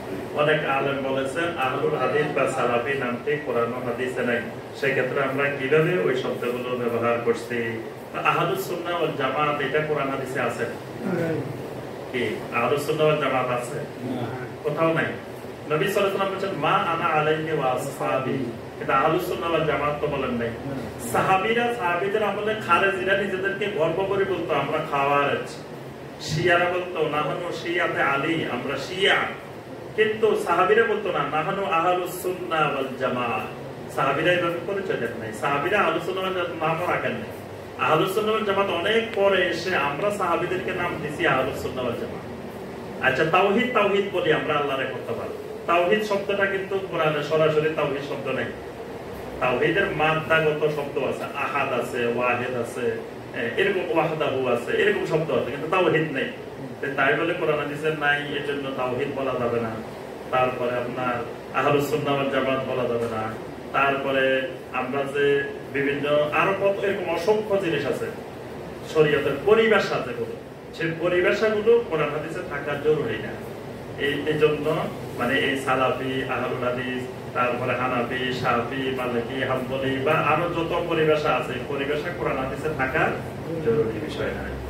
অনেক আলেম বলেছেন আহলুল হাদিস বা সালাফি নামটি কোরআন ও হাদিসে নাই। সেক্ষেত্রে আমরা কিভাবে ওই শব্দগুলো ব্যবহার করছি? আহলুস সুন্নাহ ওয়াল জামাত এটা কোরআন হাদিসে আছে কি? আহলুস সুন্নাহ ওয়াল জামাত আছে? কোথাও নাই। নবী সাল্লাল্লাহু আলাইহি ওয়াসাল্লাম বলেছেন মা আনা আলাইহি ওয়া আসহাবি, এটা আহলুস সুন্নাহ ওয়াল জামাত তো বলেন নাই। সাহাবীদের আমলে খারেজিরা নিজেদেরকে গর্ব করে বলতো আমরা খাওয়ারেজ, শিয়ারা বলতো নাহানু শিয়াতে আলী, আমরা শিয়া। কিন্তু সাহাবীরা বলতো না নাহানু আহলুস সুন্নাহ ওয়াল জামাত। সাহাবীরা এভাবে পরিচয় দেন নাই। সাহাবীরা আহলুস সুন্নাহ ওয়াল জামাত নাম রাখেন নাই। আহলুস সুন্নাহ ওয়াল জামাত অনেক পরে এসে আমরা সাহাবীদেরকে নাম দিয়েছি আহলুস সুন্নাহ ওয়াল জামাত। আচ্ছা, তাওহীদ তাওহীদ বলি আমরা আল্লাহর করতে পারি। তাওহীদ শব্দটা কিন্তু কোরআনে সরাসরি তাওহীদ শব্দ নাই। তাওহীদের মাদ্দাগত শব্দ আছে, আহাদ আছে, ওয়াহিদ আছে, এরকম ওয়াহদাহু আছে, এরকম শব্দ আছে, কিন্তু তাওহীদ নেই। তাই বলে কোরআন হাদিসে নাই, এজন্য তাওহীদ বলা যাবে না। তারপরে আপনার আহলুস সুন্নাহ ওয়াল জামাত বলা যাবে না। তারপরে আমরা যে বিভিন্ন আরো কত এরকম অসংখ্য জিনিস আছে শরীয়তের পরিবেশ আছে, সেই পরিবেশগুলো কোরআন হাদিসে থাকা জরুরি না। এই জন্য মানে এই সালাফি, আহলুল হাদিস, তারপরে হানাফি, শাফি, মালিকি, হাম্বলি বা আরো যত পরিবেশ আছে, পরিবেশে কোরআন হাদিসে থাকা জরুরি বিষয় না।